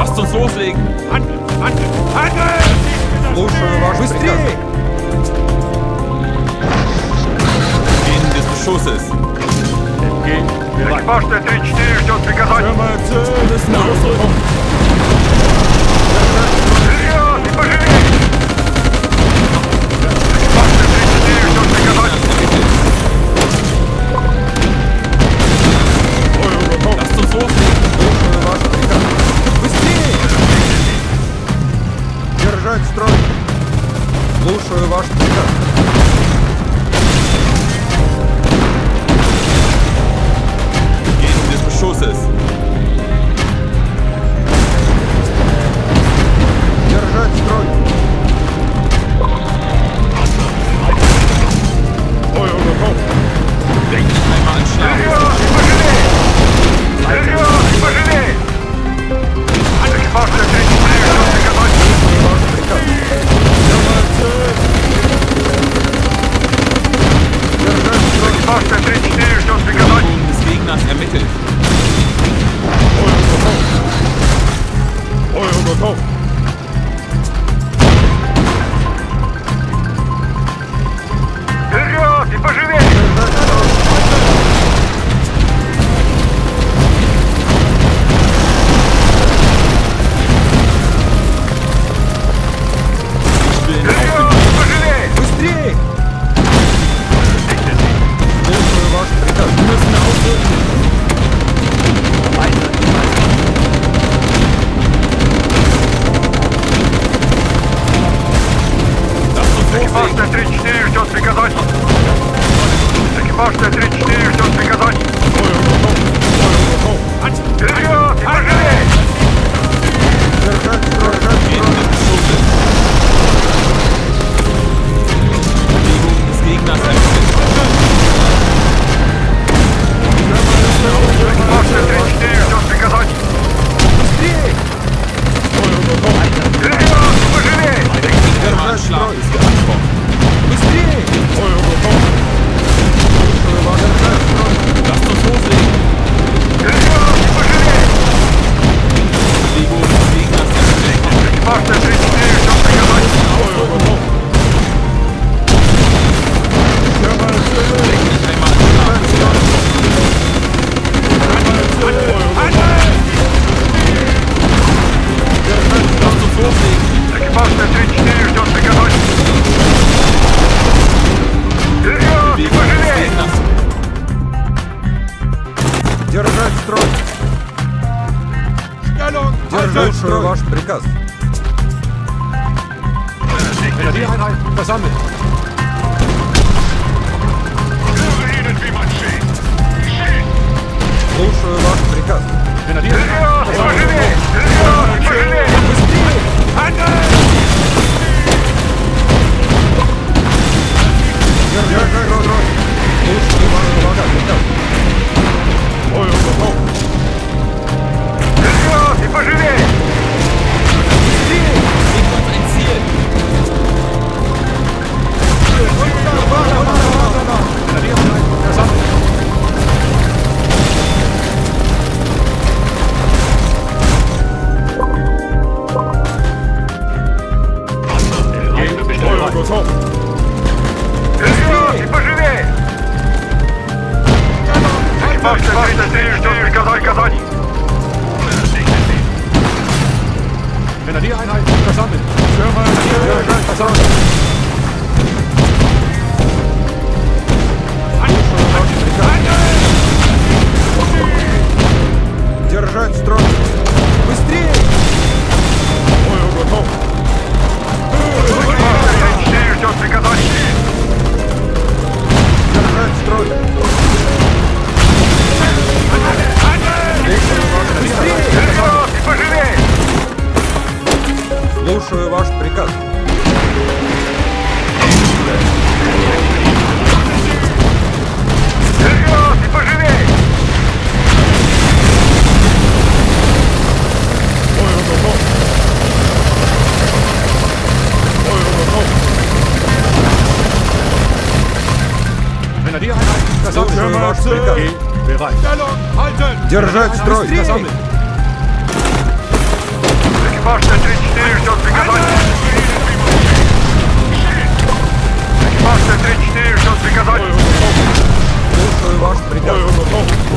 Lasst uns loslegen! Handeln! Handeln! Handeln! Слушаю ваш приказ. Ende des Beschusses! Экипаж Т-34 ждет приказания. Bis nach Ausrücken! Вперед и пожалей! Экипаж Т-34 ждет приказания. Lasst uns loslegen! Слушаю ваш приказ. Быстрее! Держать строй. Слушаю ваш приказ. Ende des Beschusses! Держать строй. Denkt einmal an Schnell! Вперед и пожалей! Экипаж Т-34 ждет приказания. Ваш приказ. Держать строй. Экипаж Т-34 ждет приказания. Bewegung des Gegners ermittelt! Вперед и пожалей! Ich will Вперед auf и пожалей! Быстрее! Слушаю ваш приказ. Wir müssen ausrücken! Lasst uns Экипаж loslegen! Т-34 ждет приказаний. Экипаж Т-34 ждет приказаний. Вперед и пожалей! Держать строй. Ende des Beschusses! Bewegung des Gegners ermittelt! Экипаж Т-34 ждет приказаний. Быстрее! Вперед и пожалей! Der Anschlag ist der Antwort! Быстрее! Слушаю ваш приказ. Lasst uns loslegen! Вперед и пожалей! Bewegung des Gegners ermittelt! Экипаж Т-34 ждет приказаний. Rechnet einmal an Schlaf! Lasst uns loslegen! Экипаж Т-34 ждет приказаний. Вперед и Bewegung des пожалей! Gegners! Держать строй. Держать строй. Ваш приказ. Слушаю ваш приказ. Вперед и пожалей! Вперед и пожалей! Быстрее! Держать строй. Слушаю ваш приказ. Вперед и пожалей! Bringt uns ein Ziel! Вперед и пожалей! Экипаж Т-34 ждет приказаний. Держать строй. Быстрее! Экипаж Т-34 ждет приказаний. Держать строй. Быстрее! Вперед и пожалей! Слушаю ваш приказ. Вперед и пожалей! Слушаю ваш приказ. Stellung halten! Держать строй. приказать? Слушаю ваш приказ.